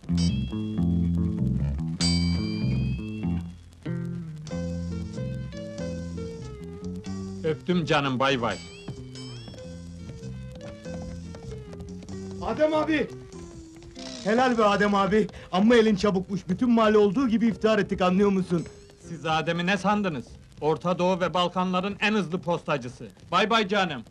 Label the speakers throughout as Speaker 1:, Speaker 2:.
Speaker 1: Öptüm canım, bay bay.
Speaker 2: Adem abi! Helal be Adem abi! Amma elin çabukmuş, bütün mahalle olduğu gibi iftihar ettik, anlıyor musun?
Speaker 1: Siz Adem'i ne sandınız? Orta Doğu ve Balkanların en hızlı postacısı. Bay bay canım.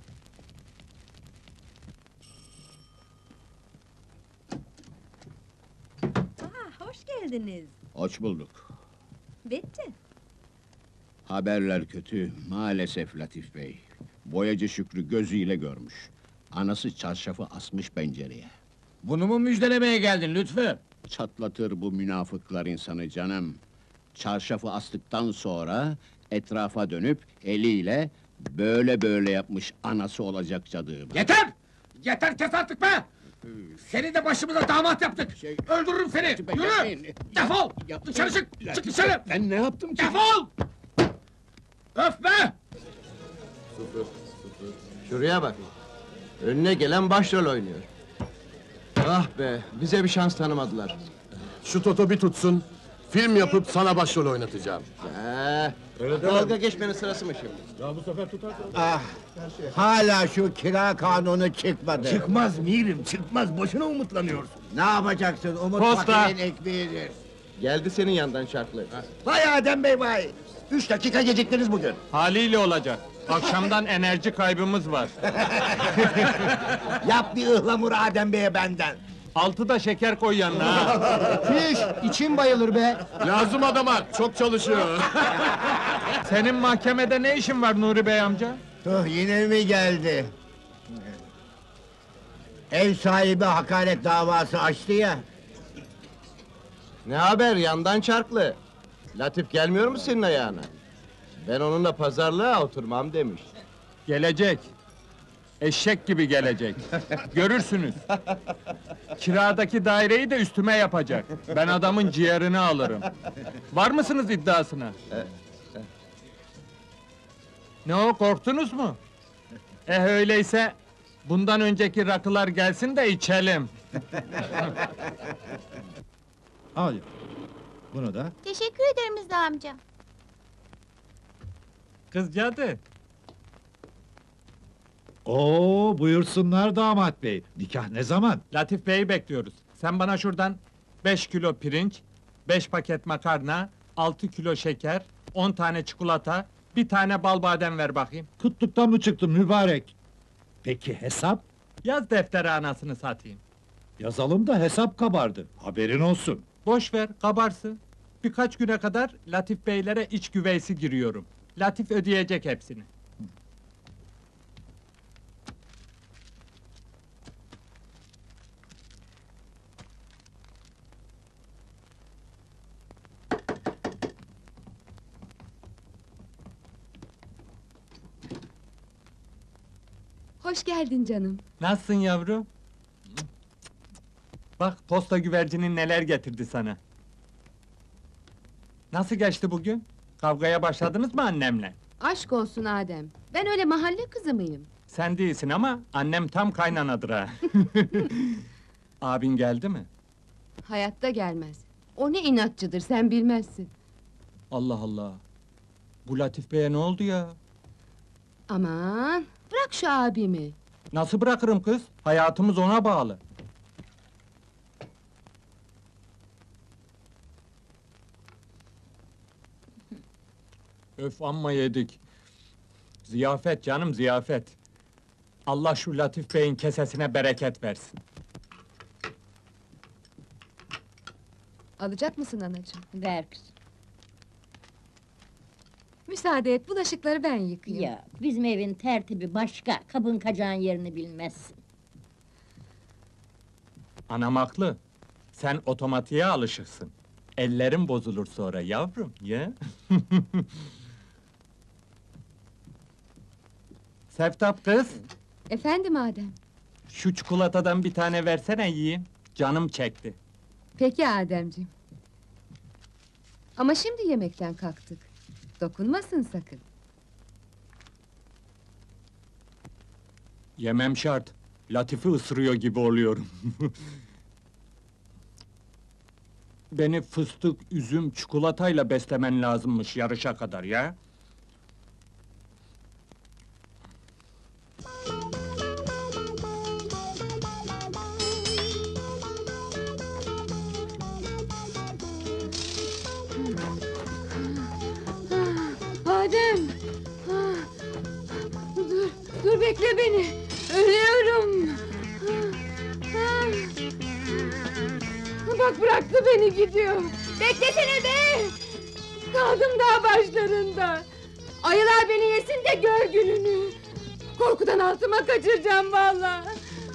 Speaker 3: Hoş geldiniz.
Speaker 4: Hoş bulduk.
Speaker 3: Bitti.
Speaker 4: Haberler kötü, maalesef Latif Bey. Boyacı Şükrü gözüyle görmüş. Anası çarşafı asmış pencereye.
Speaker 5: Bunu mu müjdelemeye geldin Lütfü?
Speaker 4: Çatlatır bu münafıklar insanı canım. Çarşafı astıktan sonra etrafa dönüp eliyle böyle böyle yapmış anası olacak cadığım.
Speaker 5: Yeter! Yeter, kes artık be! Seni de başımıza damat yaptık! Öldürürüm seni! Yürü! Defol! Dışarı çık! Çık dışarı!
Speaker 4: Ben ne yaptım ki?
Speaker 5: Defol! Öf be!
Speaker 6: Şuraya bak! Önüne gelen başrol oynuyor. Ah be, bize bir şans tanımadılar.
Speaker 7: Şu Toto bir tutsun, film yapıp sana başrol oynatacağım.
Speaker 6: Dalga geçmenin sırası mı şimdi?
Speaker 8: Hala şu kira kanunu çıkmadı.
Speaker 5: Çıkmaz Mirim, çıkmaz! Boşuna umutlanıyorsun!
Speaker 8: Ne yapacaksın? Umut
Speaker 1: Posta!
Speaker 8: fakirin ekmeğidir.
Speaker 6: Geldi senin yandan şarklı.
Speaker 8: Vay Adem Bey vay! 3 dakika geciktiniz bugün.
Speaker 1: Haliyle olacak. Akşamdan enerji kaybımız var.
Speaker 8: Yap bir ıhlamur Adem Bey'e benden.
Speaker 1: 6 da şeker koy yanına ha.
Speaker 8: Fiş, içim bayılır be.
Speaker 7: Lazım adama, çok çalışıyor.
Speaker 1: Senin mahkemede ne işin var Nuri Bey amca?
Speaker 8: Yine mi geldi? Ev sahibi hakaret davası açtı ya.
Speaker 6: Ne haber yandan çarklı? Latif gelmiyor mu senin ayağına? Ben onunla pazarlığa oturmam demiş.
Speaker 1: Gelecek. Eşek gibi gelecek. Görürsünüz. Kiradaki daireyi de üstüme yapacak. Ben adamın ciğerini alırım. Var mısınız iddiasına? Ne o, korktunuz mu? Öyleyse bundan önceki rakılar gelsin de içelim.
Speaker 9: Al. Bunu da.
Speaker 3: Teşekkür ederim Rıza amca.
Speaker 1: Kız cadı.
Speaker 9: Oo, buyursunlar damat bey. Nikah ne zaman?
Speaker 1: Latif Bey'i bekliyoruz. Sen bana şuradan 5 kilo pirinç, 5 paket makarna, 6 kilo şeker, 10 tane çikolata, bir tane bal badem ver bakayım.
Speaker 9: Kıtlıktan mı çıktın mübarek? Peki hesap?
Speaker 1: Yaz deftere anasını satayım.
Speaker 9: Yazalım da hesap kabardı. Haberin olsun.
Speaker 1: Boş ver, kabarsın. Birkaç güne kadar Latif Beylere iç güveysi giriyorum. Latif ödeyecek hepsini.
Speaker 3: Hoş geldin canım.
Speaker 1: Nasılsın yavrum? Bak, posta güvercinin neler getirdi sana. Nasıl geçti bugün? Kavgaya başladınız mı annemle?
Speaker 3: Aşk olsun Adem. Ben öyle mahalle kızı mıyım?
Speaker 1: Sen değilsin ama annem tam kaynanadır ha. Abin geldi mi?
Speaker 3: Hayatta gelmez. O ne inatçıdır sen bilmezsin.
Speaker 1: Allah Allah! Bu Latif Bey'e ne oldu ya?
Speaker 3: Aman, bırak şu abimi.
Speaker 1: Nasıl bırakırım kız? Hayatımız ona bağlı. Öf, amma yedik. Ziyafet canım, ziyafet. Allah şu Latif Bey'in kesesine bereket versin.
Speaker 3: Alacak mısın anacığım?
Speaker 10: Ver kızım.
Speaker 3: Müsaade et, bulaşıkları ben yıkayayım.
Speaker 10: Ya, bizim evin tertibi başka, kabın kacağın yerini bilmezsin.
Speaker 1: Anam haklı. Sen otomatiğe alışıksın. Ellerin bozulur sonra yavrum, ya. Seftap kız,
Speaker 3: Efendim Adem?
Speaker 1: şu çikolatadan bir tane versene yiyeyim. Canım çekti.
Speaker 3: Peki Ademciğim. Ama şimdi yemekten kalktık. Dokunmasın sakın.
Speaker 1: Yemem şart. Latif'i ısırıyor gibi oluyorum. Beni fıstık, üzüm, çikolatayla beslemen lazımmış yarışa kadar ya.
Speaker 3: Adem! Ah, dur bekle beni! Ölüyorum! Ah, bak bıraktı beni gidiyor! Beklesene be! Kaldım daha başlarında! Ayılar beni yesin de gör gününü! Korkudan altıma kaçıracağım vallahi!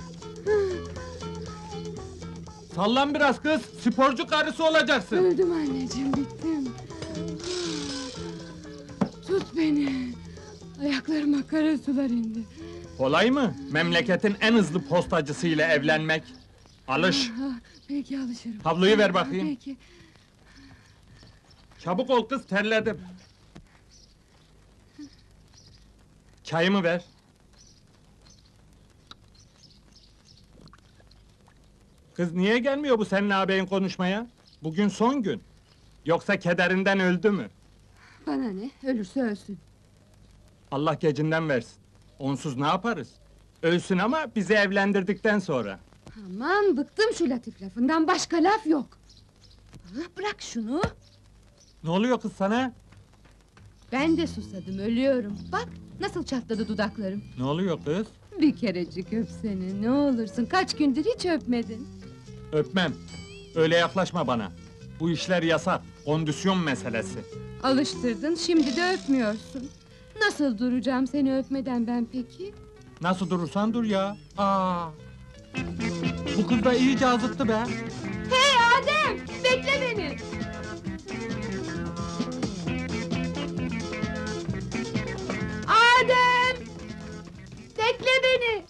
Speaker 1: Sallan biraz kız, sporcu karısı olacaksın.
Speaker 3: Öldüm anneciğim, bittim! Tut beni! Ayaklarıma kara sular indi!
Speaker 1: Kolay mı? Memleketin en hızlı postacısıyla evlenmek. Alış.
Speaker 3: Ah, peki alışırım.
Speaker 1: Havluyu ver bakayım.
Speaker 3: Peki.
Speaker 1: Çabuk ol kız, terledim. Çayımı ver. Kız niye gelmiyor bu senin ağabeyin konuşmaya? Bugün son gün. Yoksa kederinden öldü mü?
Speaker 3: Bana ne? Ölürse ölsün.
Speaker 1: Allah gecinden versin. Onsuz ne yaparız? Ölsün ama bizi evlendirdikten sonra.
Speaker 3: Aman bıktım şu latif lafından, başka laf yok. Ah, bırak şunu.
Speaker 1: Ne oluyor kız sana?
Speaker 3: Ben de susadım, ölüyorum. Bak nasıl çatladı dudaklarım.
Speaker 1: Ne oluyor kız?
Speaker 3: Bir kerecik öp seni, ne olursun. Kaç gündür hiç öpmedin.
Speaker 1: Öpmem. Öyle yaklaşma bana. Bu işler yasak. Kondisyon meselesi.
Speaker 3: Alıştırdın, şimdi de öpmüyorsun. Nasıl duracağım seni öpmeden ben peki?
Speaker 1: Nasıl durursan dur ya. Aa. Bu kız da iyice azıttı be.
Speaker 3: Hey Adem! Bekle beni! Adem! Bekle beni!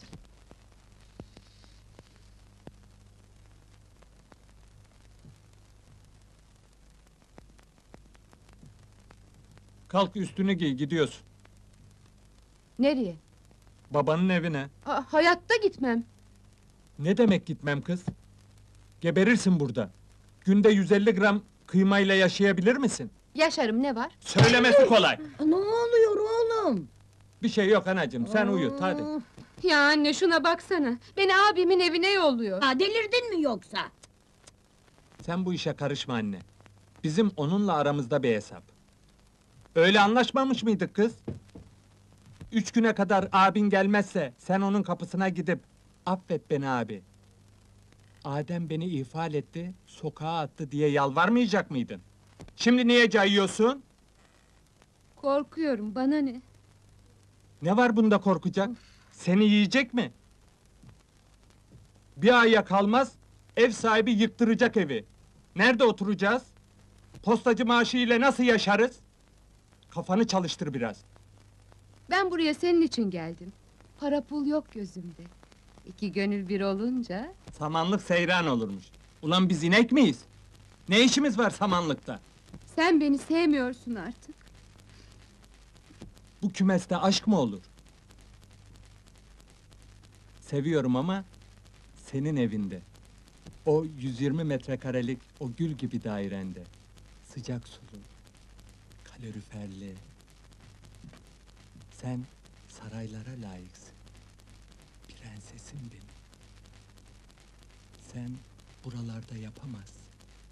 Speaker 1: Kalk üstünü giy, gidiyorsun.
Speaker 3: Nereye?
Speaker 1: Babanın evine.
Speaker 3: Hayatta gitmem.
Speaker 1: Ne demek gitmem kız? Geberirsin burada. Günde 150 gram kıymayla yaşayabilir misin?
Speaker 3: Yaşarım, ne var?
Speaker 1: Söylemesi kolay.
Speaker 10: Ne oluyor oğlum?
Speaker 1: Bir şey yok anacığım, sen uyu, hadi.
Speaker 3: Ya anne şuna baksana. Beni abimin evine yolluyor.
Speaker 10: Ha, delirdin mi yoksa?
Speaker 1: Sen bu işe karışma anne. Bizim onunla aramızda bir hesap. Öyle anlaşmamış mıydık kız? 3 güne kadar abin gelmezse, sen onun kapısına gidip, affet beni abi. Adem beni ihfal etti, sokağa attı diye yalvarmayacak mıydın? Şimdi niye cayıyorsun?
Speaker 3: Korkuyorum, bana ne?
Speaker 1: Ne var bunda korkacak? Seni yiyecek mi? Bir aya kalmaz, ev sahibi yıktıracak evi. Nerede oturacağız? Postacı maaşı ile nasıl yaşarız? Kafanı çalıştır biraz.
Speaker 3: Ben buraya senin için geldim. Para pul yok gözümde. İki gönül bir olunca...
Speaker 1: Samanlık seyran olurmuş. Ulan biz inek miyiz? Ne işimiz var samanlıkta?
Speaker 3: Sen beni sevmiyorsun artık.
Speaker 1: Bu kümeste aşk mı olur? Seviyorum ama... senin evinde. O 120 metrekarelik, o gül gibi dairende. Sıcak sulu, kaloriferli. Sen saraylara layıksın. Prensesim benim. Sen buralarda yapamazsın.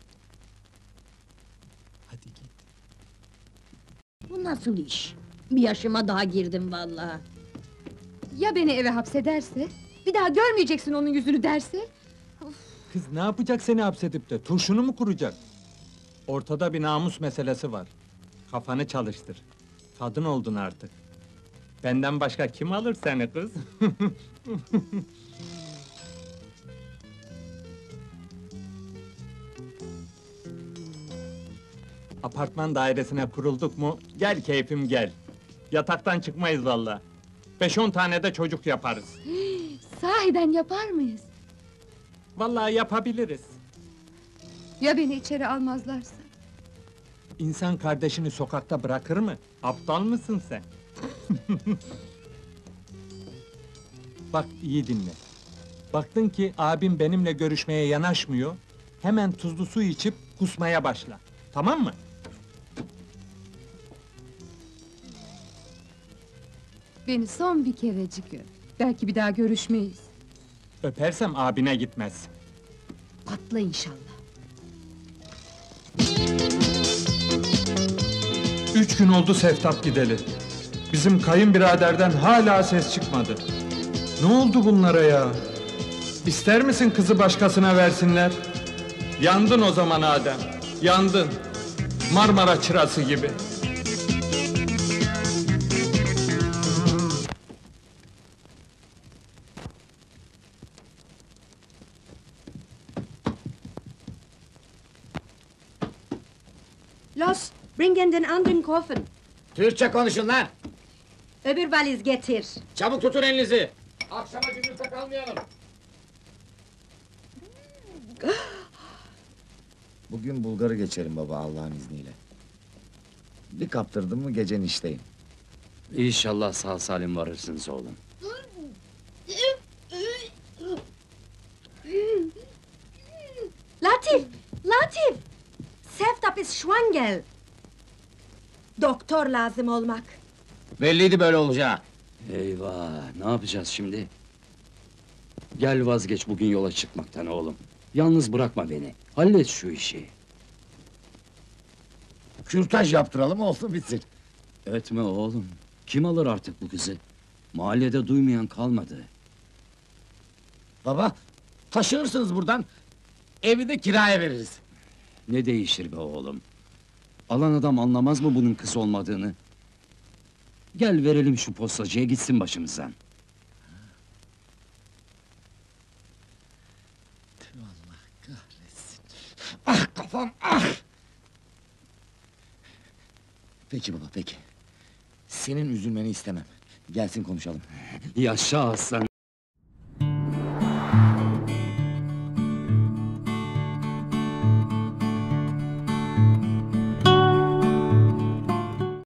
Speaker 1: Hadi git.
Speaker 10: Bu nasıl iş? Bir yaşıma daha girdim vallahi.
Speaker 3: Ya beni eve hapsederse? Bir daha görmeyeceksin onun yüzünü derse?
Speaker 1: Kız ne yapacak seni hapsedip de? Turşunu mu kuracak? Ortada bir namus meselesi var. Kafanı çalıştır. Kadın oldun artık. Benden başka kim alır seni kız? Apartman dairesine kurulduk mu, gel keyfim gel. Yataktan çıkmayız vallahi. 5-10 tane de çocuk yaparız.
Speaker 3: Sahiden yapar mıyız?
Speaker 1: Vallahi yapabiliriz.
Speaker 3: Ya beni içeri almazlarsa?
Speaker 1: İnsan kardeşini sokakta bırakır mı? Aptal mısın sen? Bak iyi dinle. Baktın ki abim benimle görüşmeye yanaşmıyor. hemen tuzlu su içip kusmaya başla. Tamam mı?
Speaker 3: Beni son bir kerecik öp. Belki bir daha görüşmeyiz.
Speaker 1: Öpersem abine gitmez.
Speaker 3: Patla inşallah.
Speaker 1: 3 gün oldu Seftap gideli. Bizim kayınbiraderden hala ses çıkmadı. Ne oldu bunlara ya? İster misin kızı başkasına versinler? Yandın o zaman Adem, yandın. Marmara çırası gibi.
Speaker 10: Los, bringen den anderen Koffer.
Speaker 5: Türkçe konuşun lan!
Speaker 10: Öbür valiz getir.
Speaker 5: Çabuk tutun elinizi! Akşama gündüzde kalmayalım!
Speaker 8: Bugün Bulgar'ı geçerim baba Allah'ın izniyle. Bir kaptırdım mı gecen işteyim.
Speaker 11: İnşallah sağ salim varırsınız oğlum.
Speaker 10: Latif, Latif! Seftap ist schwanger. Doktor lazım olmak.
Speaker 5: Belliydi böyle olacağı!
Speaker 11: Eyvah, ne yapacağız şimdi? Gel vazgeç bugün yola çıkmaktan oğlum. Yalnız bırakma beni. Hallet şu işi.
Speaker 8: Kürtaj yaptıralım olsun bitsin.
Speaker 11: Etme oğlum. Kim alır artık bu kızı? Mahallede duymayan kalmadı.
Speaker 5: Baba, taşınırsınız buradan, evi de kiraya veririz.
Speaker 11: Ne değişir be oğlum? Alan adam anlamaz mı bunun kız olmadığını? Gel verelim şu postacıya gitsin başımızdan.
Speaker 8: Ah kafam ah! Peki baba peki. Senin üzülmeni istemem. Gelsin konuşalım.
Speaker 11: Yaşa aslanım.